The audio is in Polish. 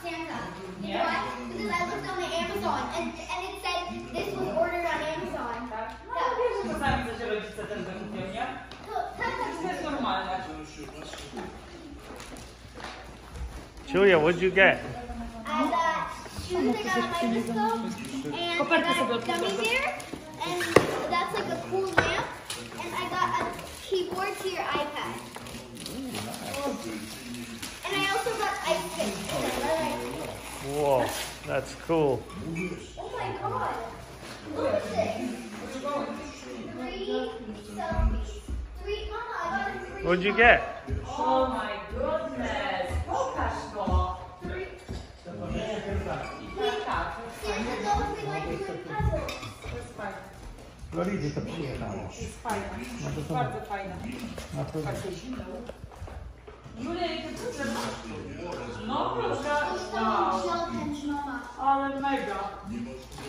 Santa. You know why? Because I looked on the Amazon and it said this was ordered on Amazon. No, wiesz, że czasami coś rodzice też zakupią, nie? To jest normalne. Julia, what did you get? I got shoes, I got a microscope, and I got gummy bear, and that's like a cool lamp, and I got a keyboard to your iPad. And I also got ice cream. Whoa, that's cool. Oh my god! Look at this. 3 selfies. 3, Mama, I got a 3. What did you get? Oh my goodness! Pokaż to! Santa knows we like doing puzzles. To jest fajne. Floridy to przyjechało. To jest fajne. Bardzo fajne. Takie zimno. Julia, jakie to trzeba? No proszę. Wow. Ale mega.